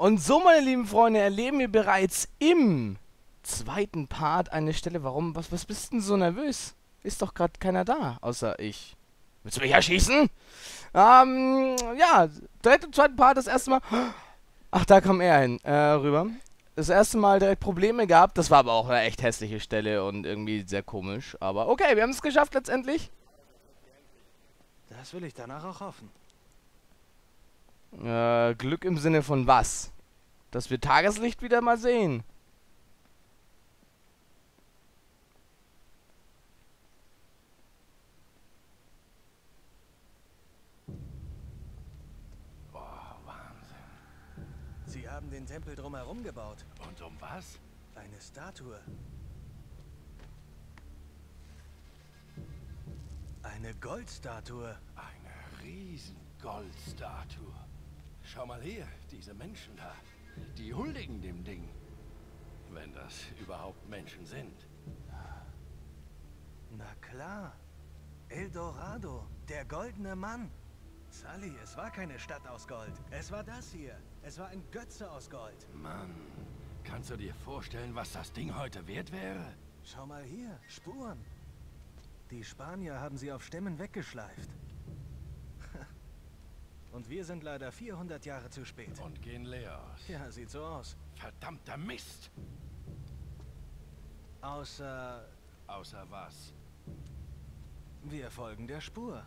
Und so, meine lieben Freunde, erleben wir bereits im zweiten Part eine Stelle. Warum? Was bist denn so nervös? Ist doch gerade keiner da, außer ich. Willst du mich erschießen? Ja, direkt im zweiten Part das erste Mal. Ach, da kam er hin, rüber. Das erste Mal direkt Probleme gehabt. Das war aber auch eine echt hässliche Stelle und irgendwie sehr komisch. Aber okay, wir haben es geschafft letztendlich. Das will ich danach auch hoffen. Glück im Sinne von was? Dass wir Tageslicht wieder mal sehen. Boah, Wahnsinn. Sie haben den Tempel drumherum gebaut. Und um was? Eine Statue. Eine Goldstatue. Eine riesen Goldstatue. Schau mal hier, diese Menschen da. Die huldigen dem Ding. Wenn das überhaupt Menschen sind. Na klar. El Dorado, der goldene Mann. Sully, es war keine Stadt aus Gold. Es war das hier. Es war ein Götze aus Gold. Mann, kannst du dir vorstellen, was das Ding heute wert wäre? Schau mal hier, Spuren. Die Spanier haben sie auf Stämmen weggeschleift. Und wir sind leider 400 Jahre zu spät. Und gehen leer aus. Ja, sieht so aus. Verdammter Mist! Außer Außer was? wir folgen der Spur.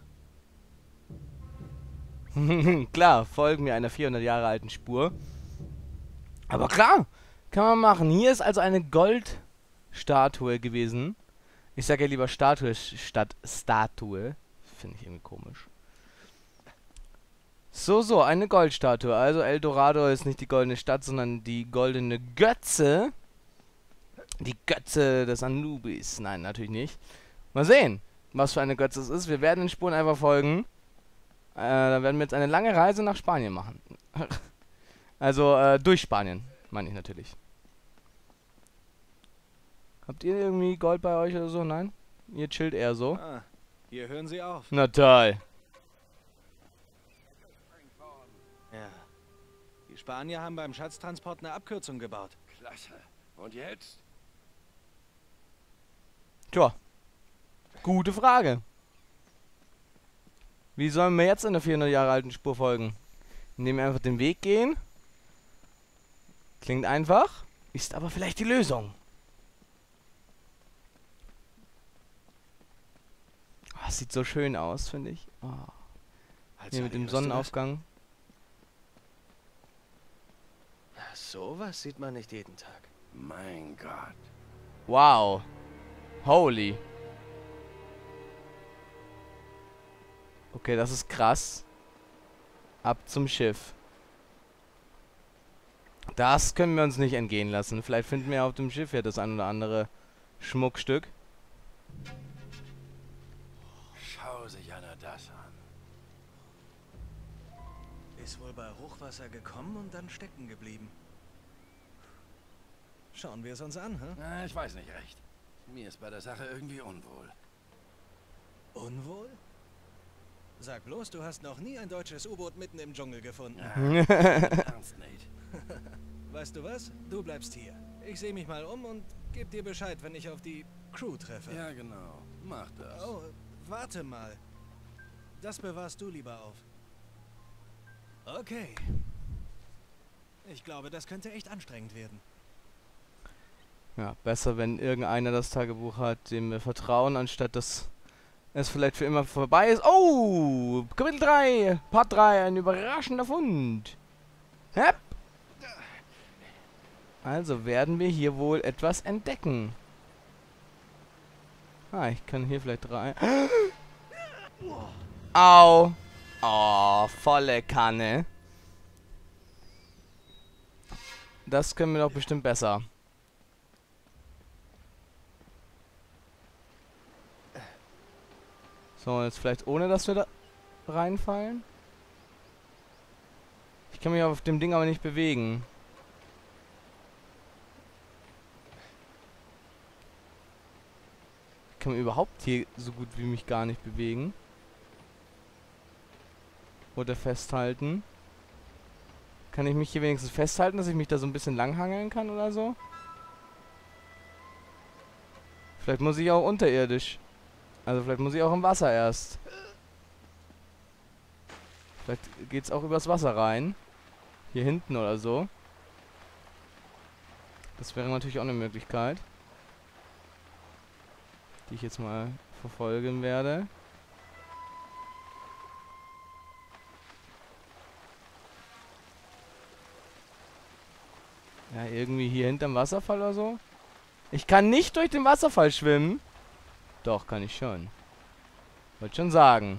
Klar, folgen wir einer 400 Jahre alten Spur. Aber klar, kann man machen. Hier ist also eine Goldstatue gewesen. Ich sage ja lieber Statue statt Statue. Finde ich irgendwie komisch. So, eine Goldstatue. Also El Dorado ist nicht die goldene Stadt, sondern die goldene Götze. Die Götze des Anubis. Nein, natürlich nicht. Mal sehen, was für eine Götze es ist. Wir werden den Spuren einfach folgen. Dann werden wir jetzt eine lange Reise nach Spanien machen. Also, durch Spanien, meine ich natürlich. Habt ihr irgendwie Gold bei euch oder so? Nein? Ihr chillt eher so? Ah, hier hören sie auf. Na toll. Ja. Die Spanier haben beim Schatztransport eine Abkürzung gebaut. Klasse. Und jetzt? Tja. Gute Frage. Wie sollen wir jetzt in der 400 Jahre alten Spur folgen? Indem wir einfach den Weg gehen? Klingt einfach, ist aber vielleicht die Lösung. Oh, sieht so schön aus, finde ich. Oh. Hier mit dem Sonnenaufgang. Sowas sieht man nicht jeden Tag. Mein Gott. Wow. Holy. Okay, das ist krass. Ab zum Schiff. Das können wir uns nicht entgehen lassen. Vielleicht finden wir auf dem Schiff ja das ein oder andere Schmuckstück. Schau sich einer das an. Ist wohl bei Hochwasser gekommen und dann stecken geblieben. Schauen wir es uns an, hä? Na, ich weiß nicht recht. Mir ist bei der Sache irgendwie unwohl. Unwohl? Sag bloß, du hast noch nie ein deutsches U-Boot mitten im Dschungel gefunden. Ernst, Nate. Weißt du was? Du bleibst hier. Ich sehe mich mal um und geb dir Bescheid, wenn ich auf die Crew treffe. Ja, genau. Mach das. Oh, warte mal. Das bewahrst du lieber auf. Okay. Ich glaube, das könnte echt anstrengend werden. Ja, besser, wenn irgendeiner das Tagebuch hat, dem wir vertrauen, anstatt dass es vielleicht für immer vorbei ist. Oh! Kapitel 3, Part 3, ein überraschender Fund. Hepp. Also werden wir hier wohl etwas entdecken. Ah, ich kann hier vielleicht rein. Au! Oh, volle Kanne. Das können wir doch bestimmt besser. So, jetzt vielleicht ohne, dass wir da reinfallen. Ich kann mich auf dem Ding aber nicht bewegen. Ich kann mich überhaupt hier so gut wie mich gar nicht bewegen. Oder festhalten. Kann ich mich hier wenigstens festhalten, dass ich mich da so ein bisschen langhangeln kann oder so? Vielleicht muss ich auch unterirdisch. Also vielleicht muss ich auch im Wasser erst. Vielleicht geht's auch übers Wasser rein. Hier hinten oder so. Das wäre natürlich auch eine Möglichkeit, die ich jetzt mal verfolgen werde. Ja, irgendwie hier hinterm Wasserfall oder so. Ich kann nicht durch den Wasserfall schwimmen. Doch, kann ich schon. Wollte schon sagen.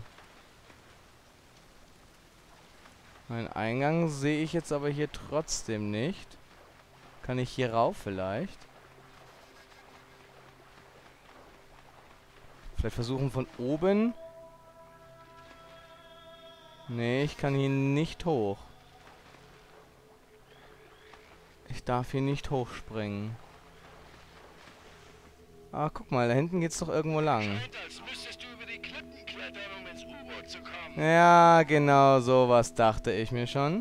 Meinen Eingang sehe ich jetzt aber hier trotzdem nicht. Kann ich hier rauf vielleicht? Vielleicht versuchen von oben. Nee, ich kann hier nicht hoch. Ich darf hier nicht hochspringen. Ah, guck mal, da hinten geht's doch irgendwo lang. Scheint, als müsstest du über die Klippen klettern, um ins U-Boot zu kommen. Ja, genau, sowas dachte ich mir schon.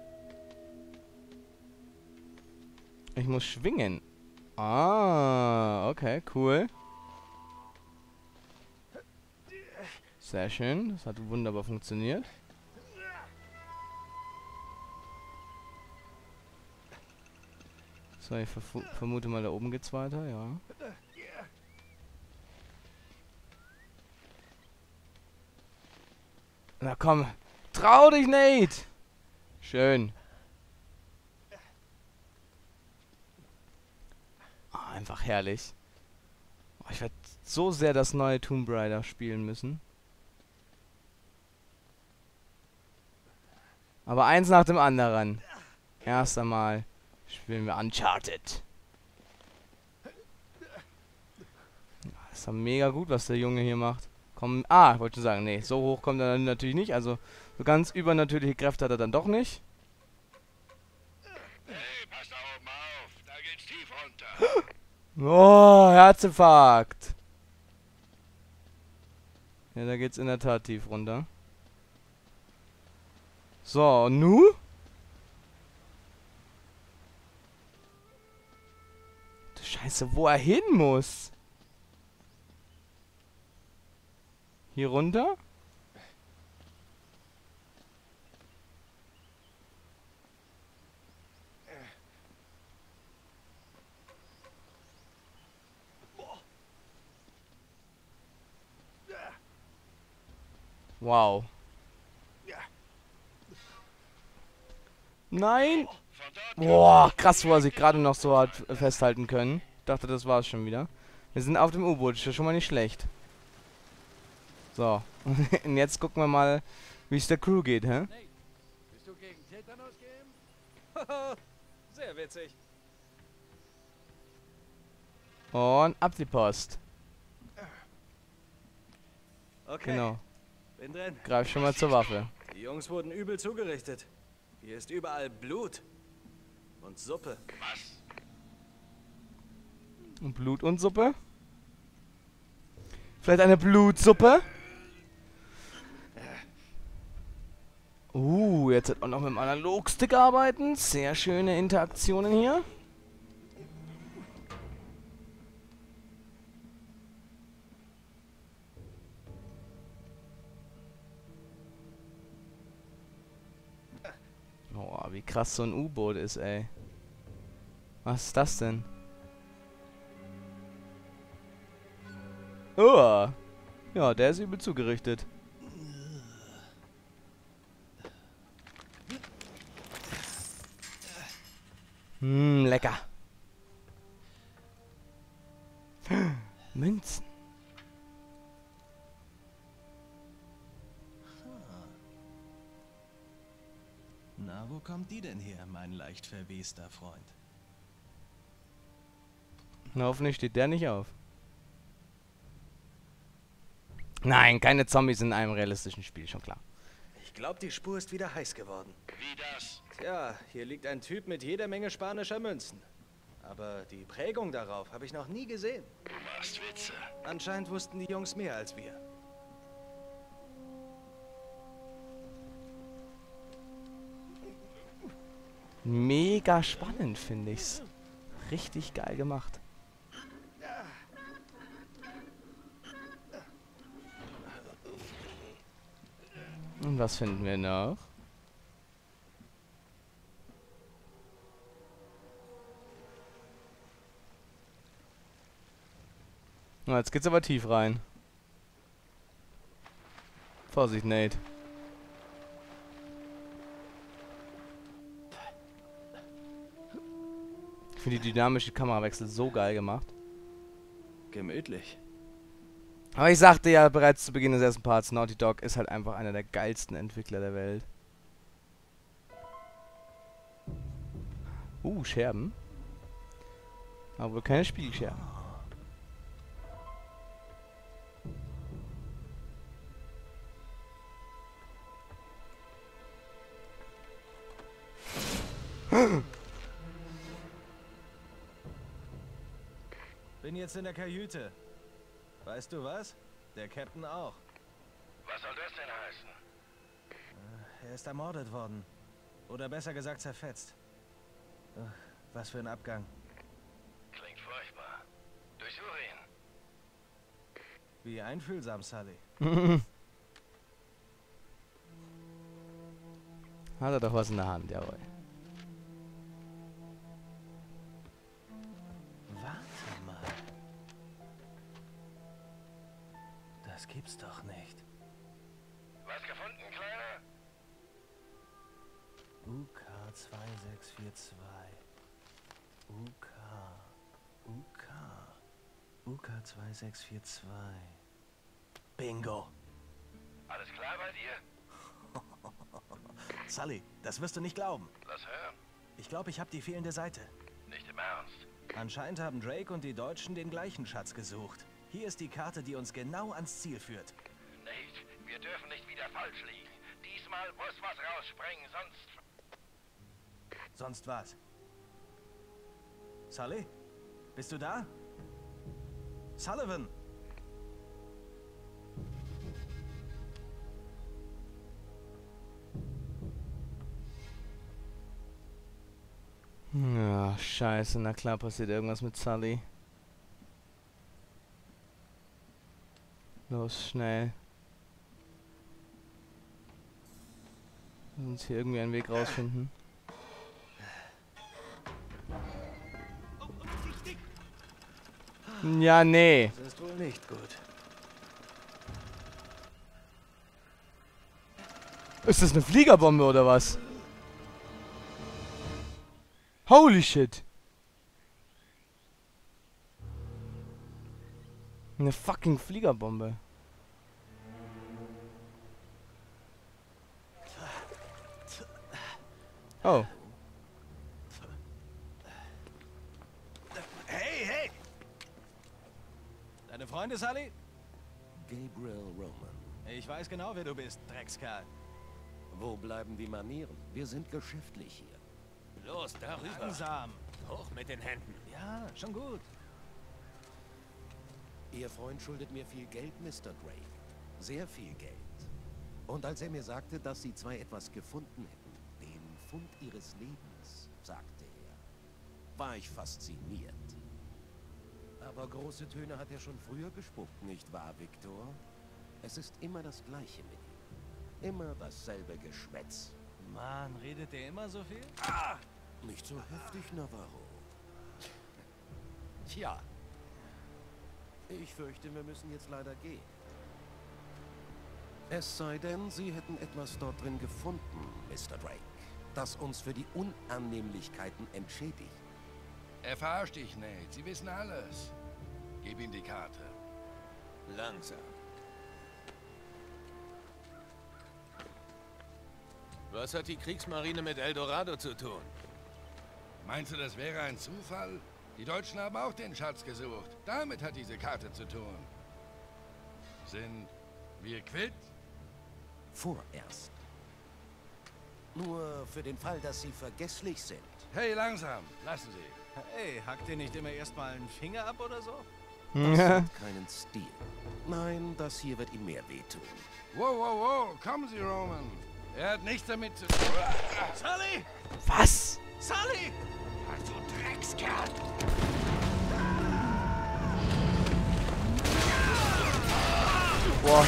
Ich muss schwingen. Ah, okay, cool. Sehr schön, das hat wunderbar funktioniert. So, ich vermute mal, da oben geht's weiter, ja. Na komm, trau dich, Nate! Schön. Ah, einfach herrlich. Oh, ich werde so sehr das neue Tomb Raider spielen müssen. Aber eins nach dem anderen. Erst einmal spielen wir Uncharted. Das ist ja mega gut, was der Junge hier macht. Komm, ich wollte schon sagen, nee, so hoch kommt er dann natürlich nicht. Also, so ganz übernatürliche Kräfte hat er dann doch nicht. Hey, pass da oben auf. Da geht's tief runter. Oh, Herzinfarkt. Ja, da geht's in der Tat tief runter. So, nu? Du Scheiße, wo er hin muss. Hier runter? Wow. Nein! Boah, krass, wo er sich gerade noch so hat festhalten können. Ich dachte, das war's schon wieder. Wir sind auf dem U-Boot, ist ja schon mal nicht schlecht. So. Und jetzt gucken wir mal, wie es der Crew geht, hä? Nate, bist du gegen Tetanus geimpft? Sehr witzig. Und ab die Post. Okay, Genau. bin drin. Greif schon mal zur Waffe. Die Jungs wurden übel zugerichtet. Hier ist überall Blut. Und Suppe. Was? Und Blut und Suppe? Vielleicht eine Blutsuppe? Jetzt wird auch noch mit dem Analogstick arbeiten. Sehr schöne Interaktionen hier. Oh, wie krass so ein U-Boot ist, ey. Was ist das denn? Oh. Ja, der ist übel zugerichtet. Lecker. Münzen. Na, wo kommt die denn her, mein leicht verwester Freund? Na, hoffentlich steht der nicht auf. Nein, keine Zombies in einem realistischen Spiel, schon klar. Ich glaube, die Spur ist wieder heiß geworden. Wie das? Tja, hier liegt ein Typ mit jeder Menge spanischer Münzen. Aber die Prägung darauf habe ich noch nie gesehen. Du machst Witze. Anscheinend wussten die Jungs mehr als wir. Mega spannend, finde ich's. Richtig geil gemacht. Und was finden wir noch? Na, jetzt geht's aber tief rein. Vorsicht, Nate. Ich finde die dynamische Kamerawechsel so geil gemacht. Gemütlich. Aber ich sagte ja bereits zu Beginn des ersten Parts, Naughty Dog ist halt einfach einer der geilsten Entwickler der Welt. Scherben. Aber wohl keine Spiegelscherben. Bin jetzt in der Kajüte. Weißt du was? Der Captain auch. Was soll das denn heißen? Er ist ermordet worden. Oder besser gesagt zerfetzt. Ach, was für ein Abgang. Klingt furchtbar. Durchsuche ihn. Wie einfühlsam, Sully. Hat er doch was in der Hand, jawohl. Warte mal. Das gibt's doch nicht. Was gefunden, Kleiner? UK 2642. UK 2642. Bingo. Alles klar bei dir? Sully, das wirst du nicht glauben. Lass hören. Ich glaube, ich habe die fehlende Seite. Nicht im Ernst. Anscheinend haben Drake und die Deutschen den gleichen Schatz gesucht. Hier ist die Karte, die uns genau ans Ziel führt. Nate, wir dürfen nicht wieder falsch liegen. Diesmal muss was rausspringen, sonst... Sonst was? Sully? Bist du da? Sullivan! Ja, scheiße, na klar passiert irgendwas mit Sully. Los, schnell. Lass uns hier irgendwie einen Weg rausfinden. Ja, nee. Das ist wohl nicht gut. Ist das eine Fliegerbombe oder was? Holy shit. Eine fucking Fliegerbombe. Oh. Hey, hey! Deine Freunde, Sully? Gabriel Roman. Ich weiß genau, wer du bist, Dreckskerl. Wo bleiben die Manieren? Wir sind geschäftlich hier. Los, darüber. Langsam. Hoch mit den Händen. Ja, schon gut. Ihr Freund schuldet mir viel Geld, Mr. Drake. Sehr viel Geld. Und als er mir sagte, dass Sie zwei etwas gefunden hätten, den Fund Ihres Lebens, sagte er, war ich fasziniert. Aber große Töne hat er schon früher gespuckt, nicht wahr, Victor? Es ist immer das Gleiche mit ihm. Immer dasselbe Geschwätz. Mann, redet der immer so viel? Nicht so heftig, Navarro. Tja, Ich fürchte, wir müssen jetzt leider gehen. Es sei denn, Sie hätten etwas dort drin gefunden, Mr. Drake, das uns für die Unannehmlichkeiten entschädigt. Er verarscht dich, Nate. Sie wissen alles. Gib ihm die Karte. langsam. Was hat die Kriegsmarine mit Eldorado zu tun? Meinst du, das wäre ein Zufall? Die Deutschen haben auch den Schatz gesucht. Damit hat diese Karte zu tun. Sind wir quitt? Vorerst. Nur für den Fall, dass Sie vergesslich sind. Hey, langsam. Lassen Sie. Hey, hackt ihr nicht immer erstmal einen Finger ab oder so? Das hat keinen Stil. Nein, das hier wird ihm mehr wehtun. Wow, wow, wow. Kommen Sie, Roman. Er hat nichts damit zu tun. Sully! Was? Boah.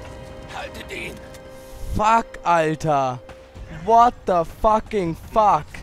Haltet ihn! Fuck, Alter. What the fucking fuck?